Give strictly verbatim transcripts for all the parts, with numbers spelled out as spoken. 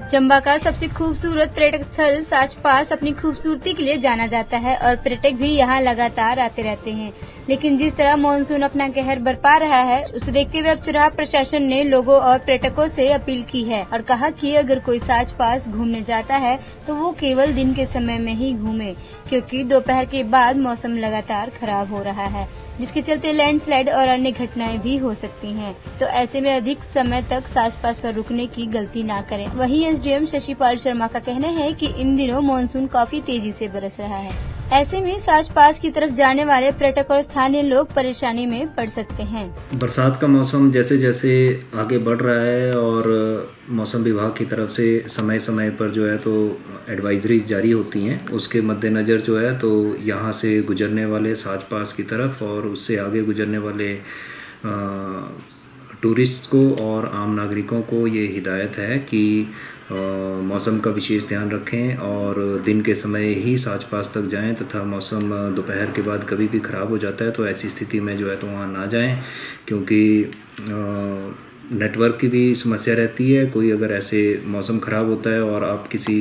चंबा का सबसे खूबसूरत पर्यटक स्थल साच पास अपनी खूबसूरती के लिए जाना जाता है और पर्यटक भी यहां लगातार आते रहते हैं। लेकिन जिस तरह मानसून अपना कहर बरपा रहा है, उसे देखते हुए अब चुराह प्रशासन ने लोगों और पर्यटकों से अपील की है और कहा कि अगर कोई साच पास घूमने जाता है तो वो केवल दिन के समय में ही घूमे, क्योंकि दोपहर के बाद मौसम लगातार खराब हो रहा है, जिसके चलते लैंडस्लाइड और अन्य घटनाएं भी हो सकती हैं। तो ऐसे में अधिक समय तक साच पास पर रुकने की गलती ना करें। वहीं एसडीएम शशिपाल शर्मा का कहना है कि इन दिनों मानसून काफी तेजी से बरस रहा है। ऐसे में साच पास की तरफ जाने वाले पर्यटक और स्थानीय लोग परेशानी में पड़ सकते हैं। बरसात का मौसम जैसे जैसे आगे बढ़ रहा है और मौसम विभाग की तरफ से समय समय पर जो है तो एडवाइजरी जारी होती हैं, उसके मद्देनज़र जो है तो यहाँ से गुजरने वाले साच पास की तरफ और उससे आगे गुजरने वाले आ, टूरिस्ट को और आम नागरिकों को ये हिदायत है कि मौसम का विशेष ध्यान रखें और दिन के समय ही साच पास तक जाएं तथा मौसम दोपहर के बाद कभी भी ख़राब हो जाता है तो ऐसी स्थिति में जो है तो वहाँ ना जाएं, क्योंकि नेटवर्क की भी समस्या रहती है। कोई अगर ऐसे मौसम ख़राब होता है और आप किसी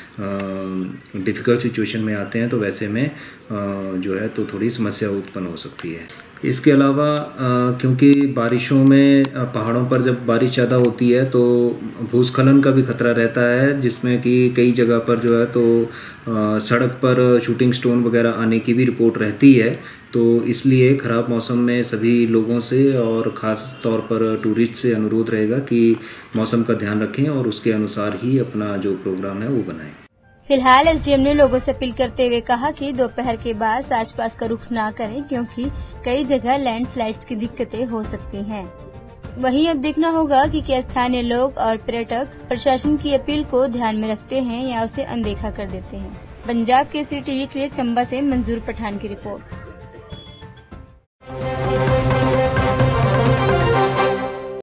डिफ़िकल्ट सिचुएशन में आते हैं तो वैसे में आ, जो है तो थोड़ी समस्या उत्पन्न हो सकती है। इसके अलावा क्योंकि बारिशों में पहाड़ों पर जब बारिश ज़्यादा होती है तो भूस्खलन का भी खतरा रहता है, जिसमें कि कई जगह पर जो है तो आ, सड़क पर शूटिंग स्टोन वगैरह आने की भी रिपोर्ट रहती है। तो इसलिए ख़राब मौसम में सभी लोगों से और ख़ास तौर पर टूरिस्ट से अनुरोध रहेगा कि मौसम का ध्यान रखें और उसके अनुसार ही अपना जो प्रोग्राम है वो बनाएं। फिलहाल एसडीएम ने लोगों से अपील करते हुए कहा कि दोपहर के बाद साच पास का रुख न करें, क्योंकि कई जगह लैंडस्लाइड्स की दिक्कतें हो सकती हैं। वहीं अब देखना होगा कि क्या स्थानीय लोग और पर्यटक प्रशासन की अपील को ध्यान में रखते हैं या उसे अनदेखा कर देते हैं। पंजाब केसरी टीवी के लिए चंबा से मंजूर पठान की रिपोर्ट।